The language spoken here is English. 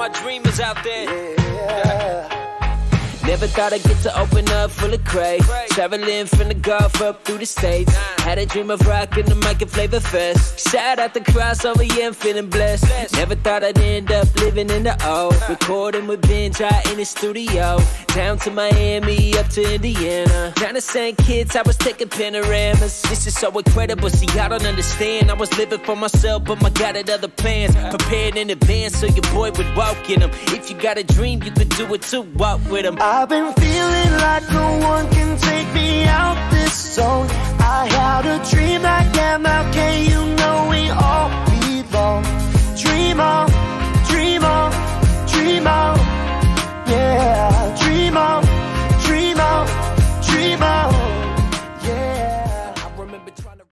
my dreamers out there. Yeah. Never thought I'd get to open up full of craze. Traveling from the Gulf up through the States. Had a dream of rocking the mic at Flavor Fest. Shout out the crossover, yeah, I'm feeling blessed. Never thought I'd end up living in the O. Recording with Benj in the studio. Down to Miami, up to Indiana. Trying to send kids, I was taking panoramas. This is so incredible, see, y'all don't understand. I was living for myself, but my God had other plans. Prepared in advance so your boy would walk in them. If you got a dream, you could do it too, walk with them. I've been feeling like no one can take me out this zone. I had a dream like MLK, you know we all belong. Dream on,